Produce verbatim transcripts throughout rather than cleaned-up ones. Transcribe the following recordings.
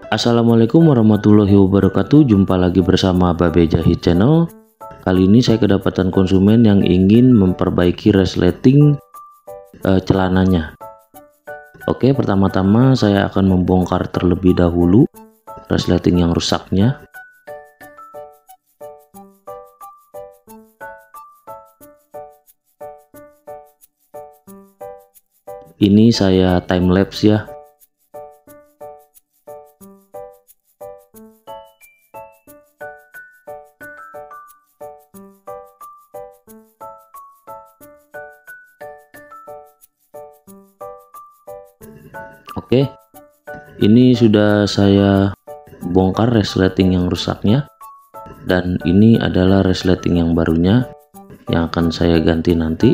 Assalamualaikum warahmatullahi wabarakatuh. Jumpa lagi bersama Babe Jahit Channel. Kali ini saya kedapatan konsumen yang ingin memperbaiki resleting eh, celananya. Oke, pertama-tama saya akan membongkar terlebih dahulu resleting yang rusaknya. Ini saya time lapse ya. Oke, ini sudah saya bongkar resleting yang rusaknya, dan ini adalah resleting yang barunya yang akan saya ganti nanti.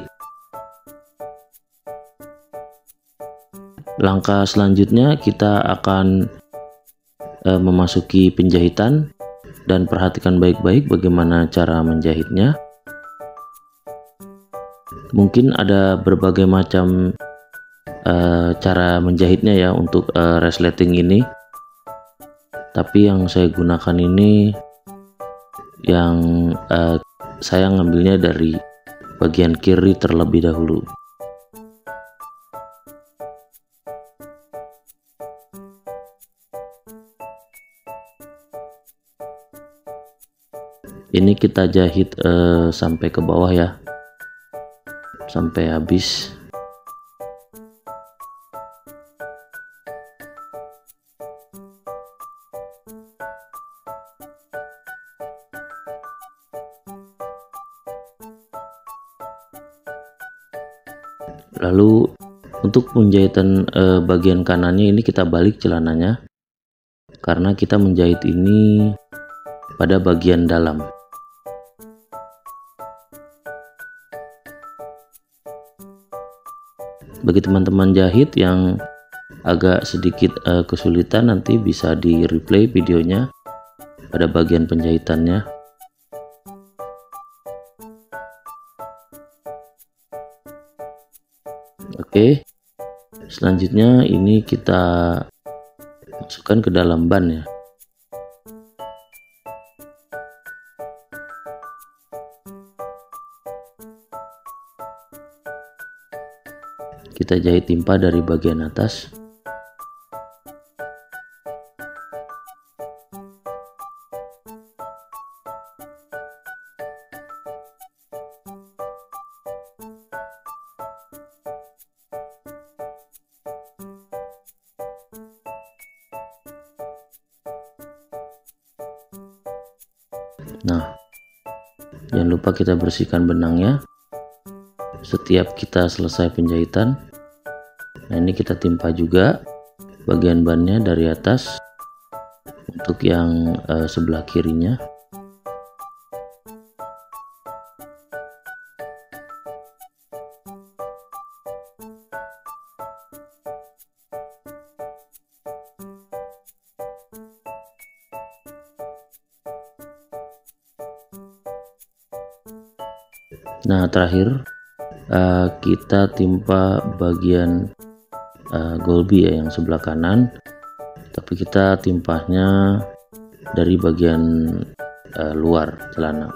Langkah selanjutnya kita akan e, memasuki penjahitan, dan perhatikan baik-baik bagaimana cara menjahitnya. Mungkin ada berbagai macam Uh, cara menjahitnya ya untuk uh, resleting ini, tapi yang saya gunakan ini yang uh, saya ngambilnya dari bagian kiri terlebih dahulu. Ini kita jahit uh, sampai ke bawah ya, sampai habis. Lalu untuk penjahitan eh, bagian kanannya ini kita balik celananya, karena kita menjahit ini pada bagian dalam. Bagi teman-teman jahit yang agak sedikit eh, kesulitan, nanti bisa di replay videonya pada bagian penjahitannya. Oke, selanjutnya ini kita masukkan ke dalam ban ya. Kita jahit timpa dari bagian atas. Nah, jangan lupa kita bersihkan benangnya setiap kita selesai penjahitan. Nah, ini kita timpa juga bagian bannya dari atas untuk yang eh, sebelah kirinya. Nah, terakhir uh, kita timpa bagian uh, golbi ya, yang sebelah kanan, tapi kita timpahnya dari bagian uh, luar celana.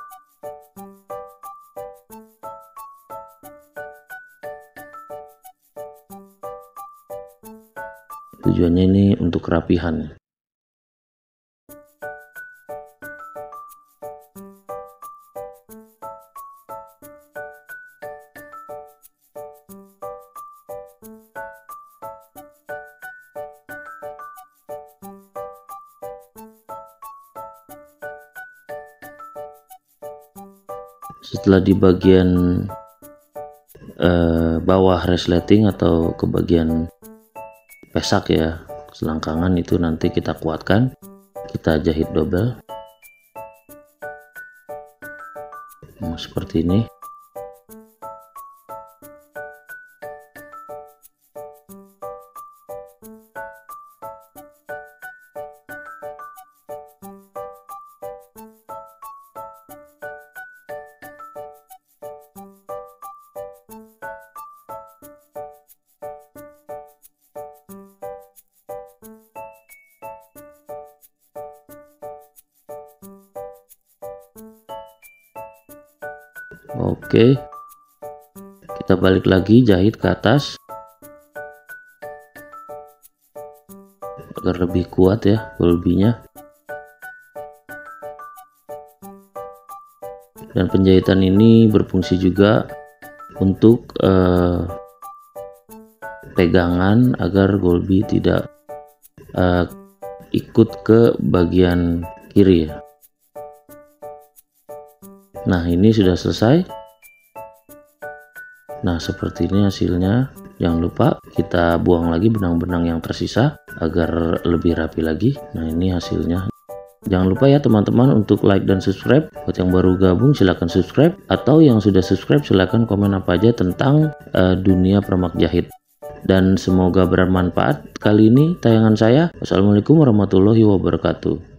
Tujuannya ini untuk kerapihan. Setelah di bagian eh, bawah resleting atau ke bagian pesak ya, selangkangan itu nanti kita kuatkan, kita jahit double. Nah, seperti ini. Oke, kita balik lagi jahit ke atas agar lebih kuat ya gulbinya. Dan penjahitan ini berfungsi juga untuk eh, pegangan agar gulbi tidak eh, ikut ke bagian kiri ya. Nah, ini sudah selesai. Nah, seperti ini hasilnya. Jangan lupa kita buang lagi benang-benang yang tersisa agar lebih rapi lagi. Nah, ini hasilnya. Jangan lupa ya teman-teman untuk like dan subscribe. Buat yang baru gabung silahkan subscribe, atau yang sudah subscribe silahkan komen apa aja tentang uh, dunia permak jahit. Dan semoga bermanfaat kali ini tayangan saya. Wassalamualaikum warahmatullahi wabarakatuh.